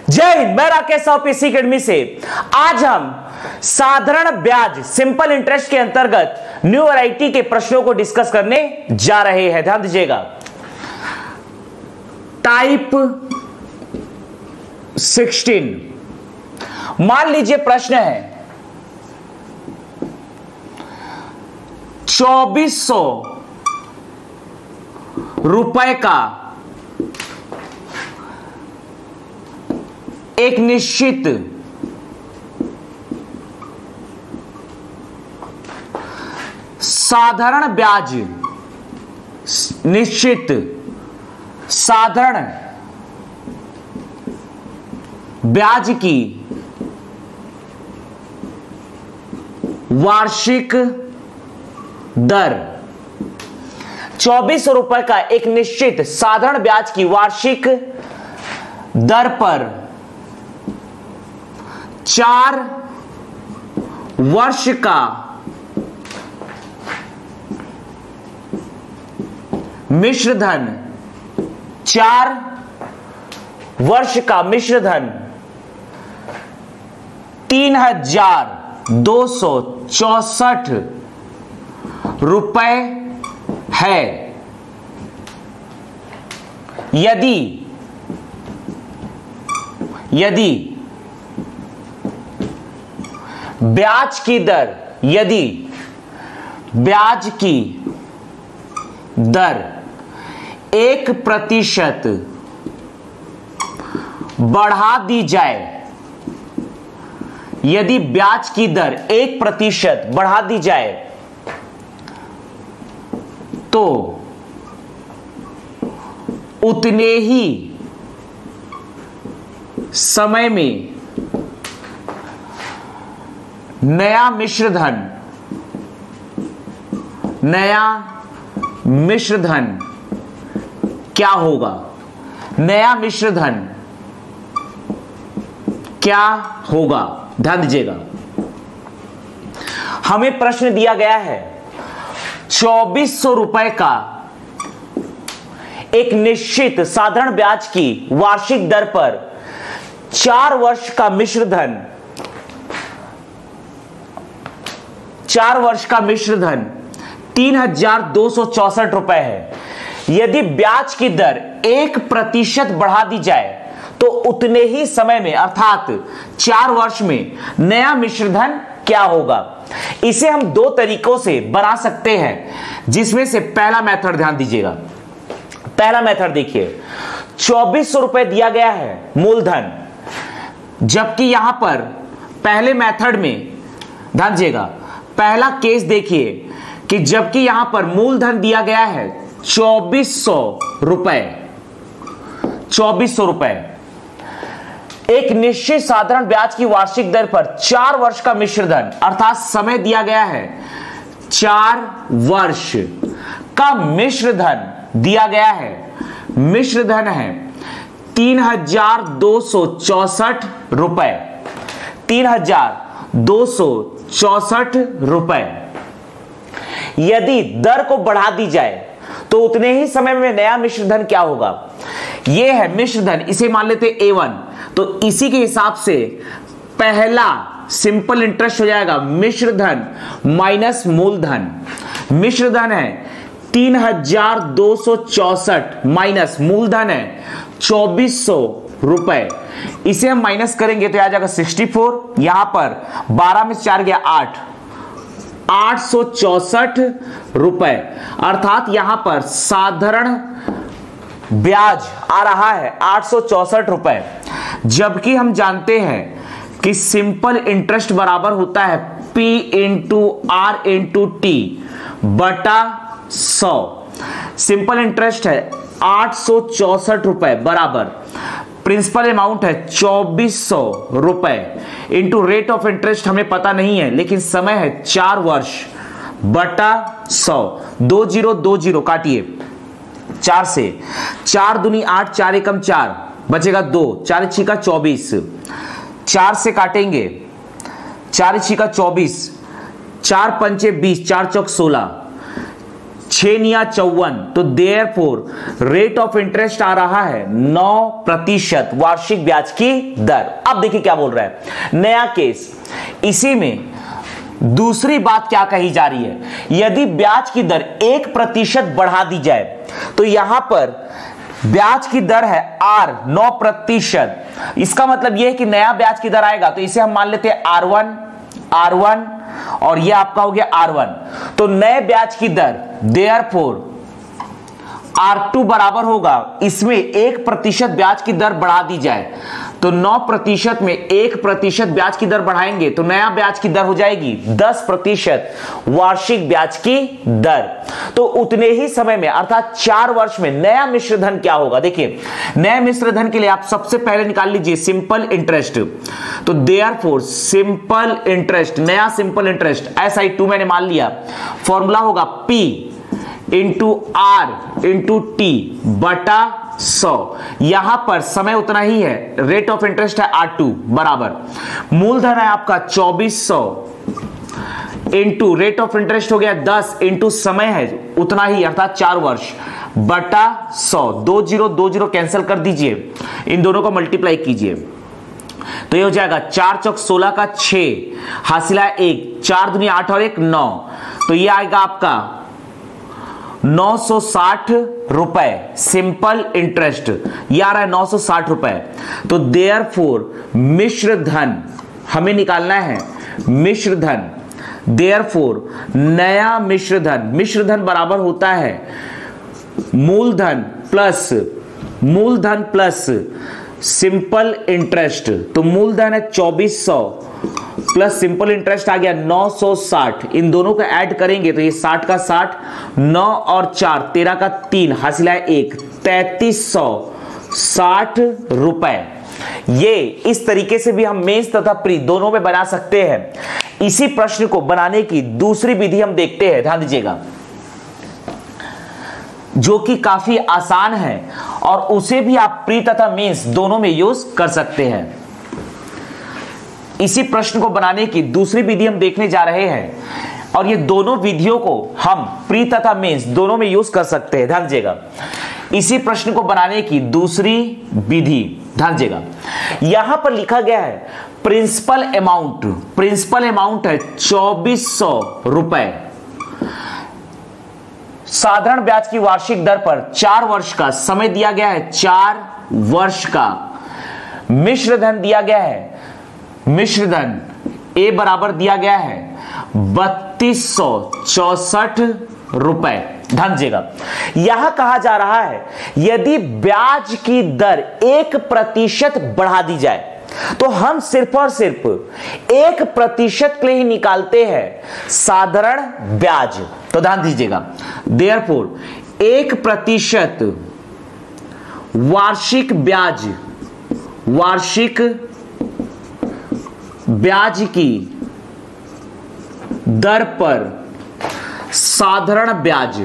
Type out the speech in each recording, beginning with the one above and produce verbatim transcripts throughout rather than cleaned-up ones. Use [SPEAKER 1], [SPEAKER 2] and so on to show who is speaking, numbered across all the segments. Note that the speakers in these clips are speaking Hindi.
[SPEAKER 1] जय हिंद, मैं राकेश साहू पीसी अकेडमी से। आज हम साधारण ब्याज सिंपल इंटरेस्ट के अंतर्गत न्यू वैरायटी के प्रश्नों को डिस्कस करने जा रहे हैं। ध्यान दीजिएगा। टाइप सिक्सटीन, मान लीजिए प्रश्न है चौबीस सौ रुपए का एक निश्चित साधारण ब्याज निश्चित साधारण ब्याज की वार्षिक दर, चौबीस सौ रुपए का एक निश्चित साधारण ब्याज की वार्षिक दर पर चार वर्ष का मिश्र धन, चार वर्ष का मिश्र धन तीन हजार दो सौ चौसठ रुपए है। यदि यदि ब्याज की दर यदि ब्याज की दर एक प्रतिशत बढ़ा दी जाए यदि ब्याज की दर एक प्रतिशत बढ़ा दी जाए तो उतने ही समय में नया मिश्र धन नया मिश्र धन क्या होगा? नया मिश्र धन क्या होगा? ध्यान दीजिएगा। हमें प्रश्न दिया गया है चौबीस सौ रुपए का एक निश्चित साधारण ब्याज की वार्षिक दर पर चार वर्ष का मिश्र धन चार वर्ष का मिश्र धन तीन हजार दो सौ चौसठ रुपए है। यदि ब्याज की दर एक प्रतिशत बढ़ा दी जाए तो उतने ही समय में अर्थात चार वर्ष में नया मिश्र धन क्या होगा? इसे हम दो तरीकों से बना सकते हैं, जिसमें से पहला मेथड ध्यान दीजिएगा। पहला मेथड देखिए, चौबीस सौ रुपए दिया गया है मूलधन, जबकि यहां पर पहले मेथड में ध्यान दीजिएगा, पहला केस देखिए कि जबकि यहां पर मूलधन दिया गया है चौबीस सौ रुपए चौबीस सौ रुपए एक निश्चित साधारण ब्याज की वार्षिक दर पर चार वर्ष का मिश्र धन अर्थात समय दिया गया है चार वर्ष का मिश्र धन दिया गया है। मिश्र धन है तीन हजार दो सौ चौसठ रुपए तीन हजार दो सौ चौसठ रुपए। यदि दर को बढ़ा दी जाए तो उतने ही समय में नया मिश्र धन क्या होगा? यह है मिश्र धन, इसे मान लेते ए वन, तो इसी के हिसाब से पहला सिंपल इंटरेस्ट हो जाएगा मिश्र धन माइनस मूलधन। मिश्र धन है तीन हजार दो सौ चौसठ माइनस मूलधन है चौबीस सौ रुपए। इसे हम माइनस करेंगे तो आ जाएगा सिक्सटी फोर। यहां पर बारह में चार गया आठ आठ सौ चौसठ रुपए अर्थात यहां पर साधारण ब्याज आ रहा है आठ सौ चौसठ रुपए। जबकि हम जानते हैं कि सिंपल इंटरेस्ट बराबर होता है P into R into T बटा सौ। सिंपल इंटरेस्ट है आठ सौ चौसठ रुपए बराबर प्रिंसिपल अमाउंट है चौबीस सौ रुपए इंटू रेट ऑफ इंटरेस्ट हमें पता नहीं है, लेकिन समय है चार वर्ष बटा सौ। दो जीरो दो जीरो काटिए चार से, चार दूनी आठ, चार एकम चार, बचेगा दो, चार छिका चौबीस, चार से काटेंगे चार छिका चौबीस, चार पंचे बीस, चार चौक सोलह, छह निया चौवन, तो देयरफॉर रेट ऑफ इंटरेस्ट आ रहा है नौ प्रतिशत वार्षिक ब्याज की दर। अब देखिए क्या बोल रहा है नया केस, इसी में दूसरी बात क्या कही जा रही है, यदि ब्याज की दर एक प्रतिशत बढ़ा दी जाए तो यहां पर ब्याज की दर है आर नौ प्रतिशत, इसका मतलब यह है कि नया ब्याज की दर आएगा तो इसे हम मान लेते हैं आर वन आर वन और यह आपका हो गया आर वन। तो नए ब्याज की दर देयरफॉर आर टू बराबर होगा, इसमें एक प्रतिशत ब्याज की दर बढ़ा दी जाए तो नौ प्रतिशत में एक प्रतिशत ब्याज की दर बढ़ाएंगे तो नया ब्याज की दर हो जाएगी दस प्रतिशत वार्षिक ब्याज की दर। तो उतने ही समय में अर्थात चार वर्ष में नया मिश्रधन क्या होगा, देखिए नए मिश्रधन के लिए आप सबसे पहले निकाल लीजिए सिंपल इंटरेस्ट। तो देयरफॉर सिंपल इंटरेस्ट, नया simple interest S I two मैंने मान लिया, फॉर्मूला होगा P into R into T बटा सौ, यहां पर समय उतना ही है, रेट ऑफ इंटरेस्ट है आर टू बराबर मूलधन है आपका चौबीस सौ इंटू रेट ऑफ इंटरेस्ट हो गया दस इंटू समय है उतना ही अर्थात चार वर्ष बटा सौ, दो जीरो दो जीरो कैंसिल कर दीजिए, इन दोनों को मल्टीप्लाई कीजिए तो ये हो जाएगा चार चौक सोलह का छह हासिला एक, चार दुनिया आठ और एक नौ, तो ये आएगा आपका नौ सौ साठ रुपए सिंपल इंटरेस्ट, ये आ रहा है नौ सौ साठ रुपए। तो देयरफॉर मिश्र धन हमें निकालना है, मिश्र धन देयरफॉर नया मिश्र धन, मिश्र धन बराबर होता है मूलधन प्लस मूलधन प्लस सिंपल इंटरेस्ट। तो मूलधन है चौबीस सौ प्लस सिंपल इंटरेस्ट आ गया नौ सौ साठ, इन दोनों को ऐड करेंगे तो ये साठ का साठ, नौ और चार तेरह का तीन हासिल है एक, तैतीस सौ साठ रुपए। ये इस तरीके से भी हम मेंस तथा प्री दोनों में बना सकते हैं। इसी प्रश्न को बनाने की दूसरी विधि हम देखते हैं, ध्यान दीजिएगा, जो कि काफी आसान है और उसे भी आप प्री तथा मेंस दोनों में यूज कर सकते हैं। इसी प्रश्न को बनाने की दूसरी विधि हम देखने जा रहे हैं और ये दोनों विधियों को हम प्री तथा मेंस दोनों में यूज कर सकते हैं, ध्यान दीजिएगा। इसी प्रश्न को बनाने की दूसरी विधि, ध्यान दीजिएगा, यहां पर लिखा गया है प्रिंसिपल अमाउंट, प्रिंसिपल अमाउंट है चौबीस सौ रुपए, साधारण ब्याज की वार्षिक दर पर चार वर्ष का समय दिया गया है, चार वर्ष का मिश्र धन दिया गया है, मिश्र धन ए बराबर दिया गया है बत्तीस सौ चौसठ रुपए। ध्यान दीजिएगा, यहां कहा जा रहा है यदि ब्याज की दर एक प्रतिशत बढ़ा दी जाए तो हम सिर्फ और सिर्फ एक प्रतिशत के लिए ही निकालते हैं साधारण ब्याज। तो ध्यान दीजिएगा, देयरफॉर एक प्रतिशत वार्षिक ब्याज, वार्षिक ब्याज की दर पर साधारण ब्याज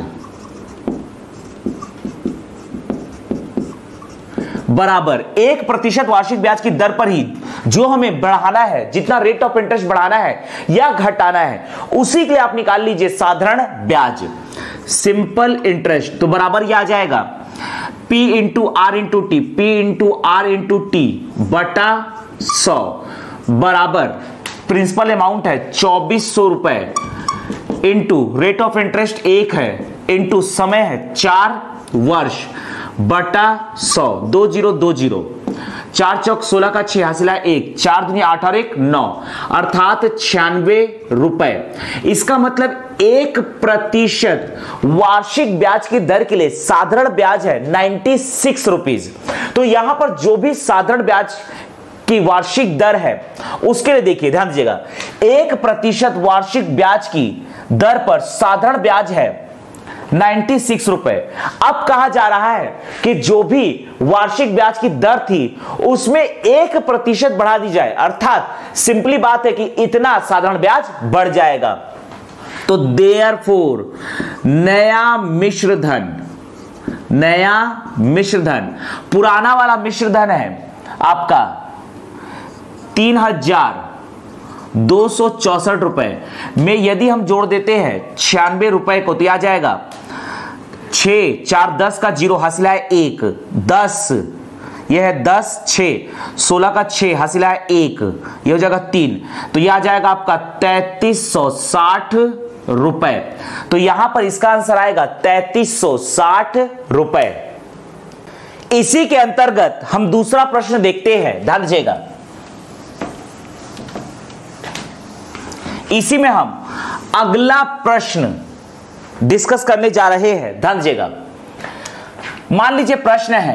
[SPEAKER 1] बराबर एक प्रतिशत वार्षिक ब्याज की दर पर ही जो हमें बढ़ाना है, जितना रेट ऑफ इंटरेस्ट बढ़ाना है या घटाना है, उसी के लिए आप निकाल लीजिए साधारण ब्याज, सिंपल इंटरेस्ट। तो बराबर ये आ जाएगा P into R into T, P into R into T बटा सौ बराबर प्रिंसिपल अमाउंट है चौबीस सौ रुपए इंटू रेट ऑफ इंटरेस्ट एक है इंटू समय है चार वर्ष बटा सौ, दो जीरो दो जीरो, चार चौक सोलह का छह हासिला एक, चार दुनिया आठ और एक नौ, अर्थात छियानवे रुपए। इसका मतलब एक प्रतिशत वार्षिक ब्याज की दर के लिए साधारण ब्याज है नाइन्टी सिक्स रुपीज। तो यहां पर जो भी साधारण ब्याज की वार्षिक दर है उसके लिए देखिए, ध्यान दीजिएगा, एक प्रतिशत वार्षिक ब्याज की दर पर साधारण ब्याज है छियानवे रुपए। अब कहा जा रहा है कि जो भी वार्षिक ब्याज की दर थी उसमें एक प्रतिशत बढ़ा दी जाए, अर्थात सिंपली बात है कि इतना साधारण ब्याज बढ़ जाएगा। तो देयरफॉर नया मिश्र धन, नया मिश्र धन, पुराना वाला मिश्र धन है आपका तीन हजार दो सौ चौसठ रुपए में यदि हम जोड़ देते हैं छियानवे रुपए को तो आ जाएगा छः, चार दस का जीरो, हासिला है एक, दस, यह है दस, छः, सोलह का छः, हासिला है एक, यह हो जाएगा तीन, तो यह आ जाएगा आपका तैतीस सौ साठ रुपए। तो यहां पर इसका आंसर आएगा तैतीस सौ साठ रुपए। इसी के अंतर्गत हम दूसरा प्रश्न देखते हैं, ध्यान दीजिएगा। इसी में हम अगला प्रश्न डिस्कस करने जा रहे हैं, ध्यान दीजिएगा। मान लीजिए प्रश्न है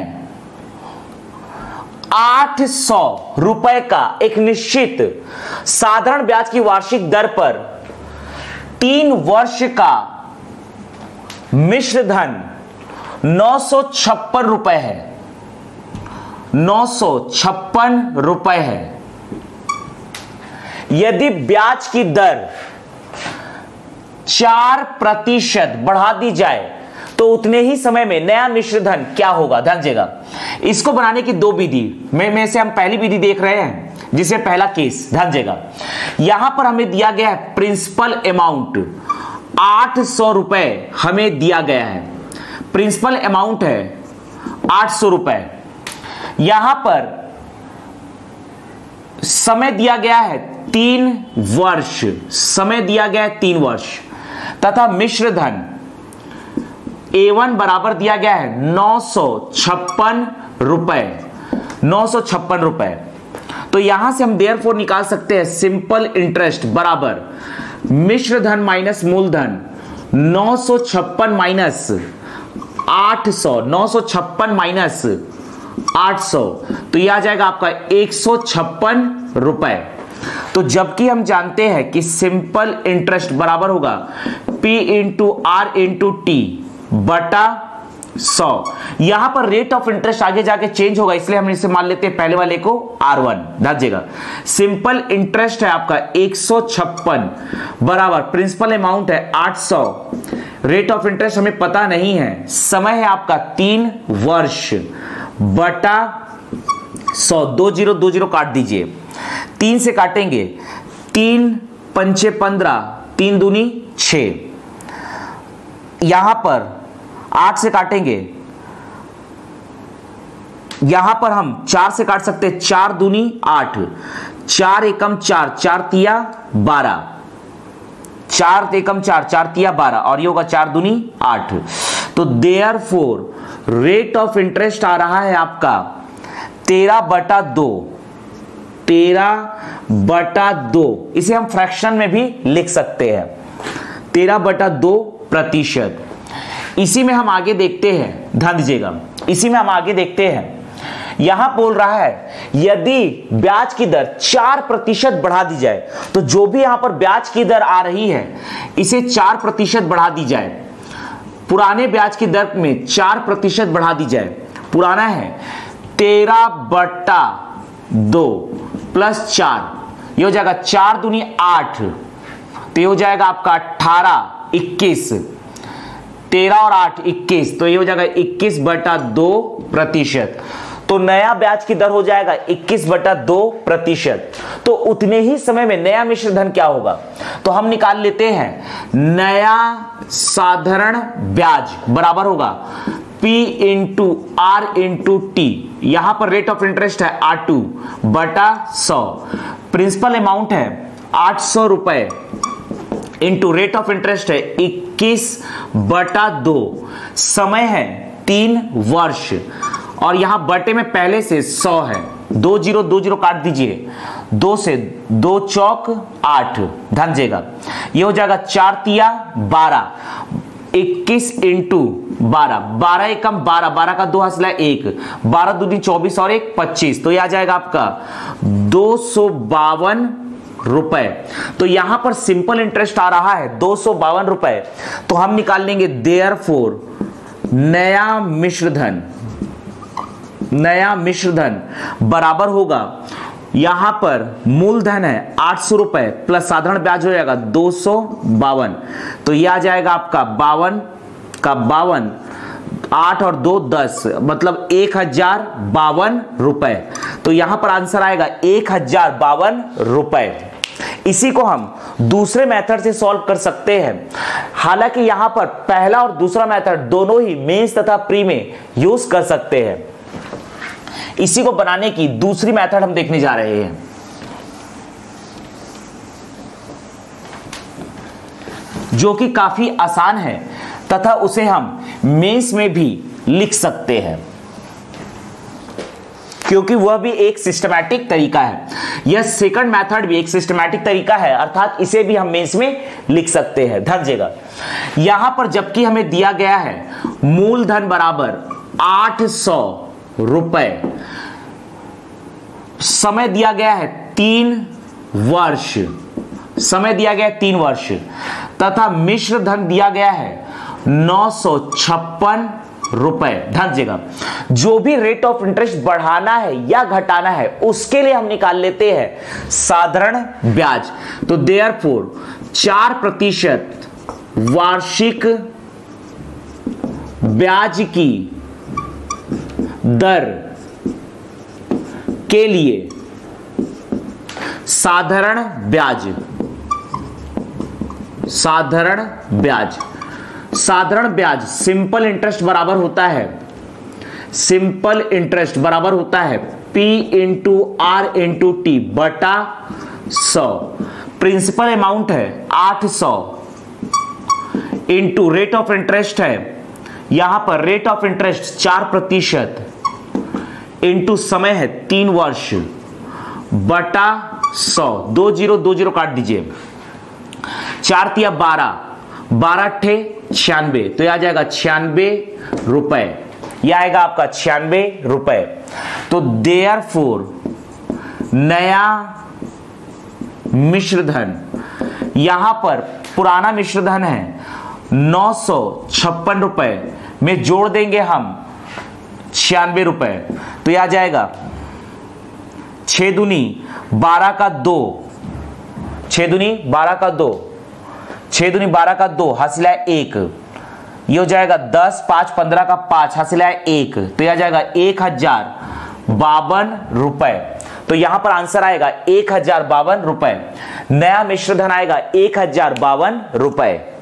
[SPEAKER 1] आठ सौ रुपए का एक निश्चित साधारण ब्याज की वार्षिक दर पर तीन वर्ष का मिश्र धन नौ सौ छप्पन रुपए है, नौ सौ छप्पन रुपए है। यदि ब्याज की दर चार प्रतिशत बढ़ा दी जाए तो उतने ही समय में नया मिश्र धन क्या होगा? ध्यान दीजिएगा। इसको बनाने की दो विधि में में से हम पहली विधि देख रहे हैं, जिसे पहला केस, ध्यान दीजिएगा। यहां पर हमें दिया गया है प्रिंसिपल अमाउंट आठ सौ रुपए हमें दिया गया है, प्रिंसिपल अमाउंट है आठ सौ रुपए। यहां पर समय दिया गया है तीन वर्ष, समय दिया गया है तीन वर्ष, तथा मिश्र धन ए वन बराबर दिया गया है नौ सौ छप्पन रुपए, नौ सौ छप्पन रुपए। तो यहां से हम देयरफॉर निकाल सकते हैं सिंपल इंटरेस्ट बराबर मिश्र धन माइनस मूलधन, नौ सौ छप्पन माइनस आठ सौ, नौ सौ छप्पन माइनस आठ सौ, तो यह आ जाएगा आपका एक सौ छप्पन रुपए। तो जबकि हम जानते हैं कि सिंपल इंटरेस्ट बराबर होगा P into R into T बटा सौ। यहां पर रेट ऑफ इंटरेस्ट आगे जाके चेंज होगा, इसलिए हम इसे मान लेते हैं पहले वाले को आर वन। ध्यान दीजिएगा, सिंपल इंटरेस्ट है आपका एक सौ छप्पन बराबर प्रिंसिपल अमाउंट है आठ सौ, रेट ऑफ इंटरेस्ट हमें पता नहीं है, समय है आपका तीन वर्ष बटा सौ। दो जीरो दो जीरो काट दीजिए, तीन से काटेंगे, तीन पंचे पंद्रह, तीन दूनी छह, यहां पर आठ से काटेंगे, यहां पर हम चार से काट सकते हैं, चार दूनी आठ, चार एकम चार, चार तिया बारह, चार एकम चार, चार तिया बारह, और ये होगा चार दूनी आठ। तो देयरफॉर रेट ऑफ इंटरेस्ट आ रहा है आपका तेरह बटा दो, तेरह बटा दो, इसे हम फ्रैक्शन में भी लिख सकते हैं, तेरह बटा दो प्रतिशत। इसी में हम आगे देखते हैं, ध्यान दीजिएगा, इसी में हम आगे देखते हैं। यहां बोल रहा है यदि ब्याज की दर चार प्रतिशत बढ़ा दी जाए, तो जो भी यहां पर ब्याज की दर आ रही है इसे चार प्रतिशत बढ़ा दी जाए, पुराने ब्याज की दर में चार प्रतिशत बढ़ा दी जाए। पुराना है तेरह बटा दो प्लस चार, ये हो जाएगा चार दूनी आठ, तो ये हो जाएगा आपका अठारह, इक्कीस, तेरह और आठ इक्कीस, तो ये हो जाएगा इक्कीस बटा दो प्रतिशत। तो नया ब्याज की दर हो जाएगा इक्कीस बटा दो प्रतिशत। तो उतने ही समय में नया मिश्र धन क्या होगा? तो हम निकाल लेते हैं, नया साधारण ब्याज बराबर होगा P into R into T, यहां पर रेट ऑफ इंटरेस्ट है आर टू बटा सौ, प्रिंसिपल अमाउंट है आठ सौ रुपए इंटू रेट ऑफ इंटरेस्ट है इक्कीस बटा दो, समय है तीन वर्ष, और यहां बटे में पहले से सौ है, दो जीरो दो जीरो काट दीजिए, दो से दो चौक आठ, ध्यान दीजिएगा, ये हो जाएगा चार तिया बारह, इक्कीस इंटू बारह, बारह एकम बारह, बारह का दो हासिल है एक, बारह दूनी चौबीस और एक पच्चीस, तो ये आ जाएगा आपका दो सौ बावन रुपए। तो यहां पर सिंपल इंटरेस्ट आ रहा है दो सौ बावन रुपए, तो हम निकाल लेंगे देयरफॉर नया मिश्र धन, नया मिश्र धन बराबर होगा, यहां पर मूलधन है आठ सौ रुपए प्लस साधारण ब्याज हो जाएगा दो सौ बावन, तो यह आ जाएगा आपका बावन का बावन, आठ और दो दस, मतलब एक हजार बावन रुपए। तो यहां पर आंसर आएगा एक हजार बावन रुपए। इसी को हम दूसरे मेथड से सॉल्व कर सकते हैं। हालांकि यहां पर पहला और दूसरा मेथड दोनों ही मेंस तथा प्री में यूज कर सकते हैं। इसी को बनाने की दूसरी मेथड हम देखने जा रहे हैं, जो कि काफी आसान है तथा उसे हम मेंस में भी लिख सकते हैं, क्योंकि वह भी एक सिस्टमैटिक तरीका है। यह सेकंड मेथड भी एक सिस्टमैटिक तरीका है, अर्थात इसे भी हम मेंस में लिख सकते हैं। ध्यान दीजिएगा, यहां पर जबकि हमें दिया गया है मूलधन बराबर आठ सौ रुपए, समय दिया गया है तीन वर्ष, समय दिया गया है तीन वर्ष, तथा मिश्र धन दिया गया है नौ सौ छप्पन रुपए। ध्यान दीजिएगा, जो भी रेट ऑफ इंटरेस्ट बढ़ाना है या घटाना है उसके लिए हम निकाल लेते हैं साधारण ब्याज। तो देयरफॉर चार प्रतिशत वार्षिक ब्याज की दर के लिए साधारण ब्याज, साधारण ब्याज साधारण ब्याज सिंपल इंटरेस्ट बराबर होता है, सिंपल इंटरेस्ट बराबर होता है P into R into T बटा सौ। प्रिंसिपल अमाउंट है आठ सौ इंटू रेट ऑफ इंटरेस्ट है, यहां पर रेट ऑफ इंटरेस्ट चार प्रतिशत इंटू समय है तीन वर्ष बटा सौ। दो जीरो दो जीरो काट दीजिए, चार तिया बारह, बारह ठे छियानवे, तो यह आ जाएगा छियानवे रुपए, यह आएगा आपका छियानवे रुपए। तो देयरफॉर नया मिश्रधन, यहां पर पुराना मिश्रधन है नौ सौ छप्पन रुपए में जोड़ देंगे हम छियानवे रुपए, तो यह आ जाएगा छह दूनी बारह का दो, छह दूनी बारह का दो, छह दूनी बारह का दो, हासिल है एक, ये हो जाएगा दस, पांच पंद्रह का पांच, हासिल है एक, तो यह आ जाएगा एक हजार बावन रुपए। तो यहां पर आंसर आएगा एक हजार बावन रुपए, नया मिश्रधन आएगा एक हजार बावन रुपए।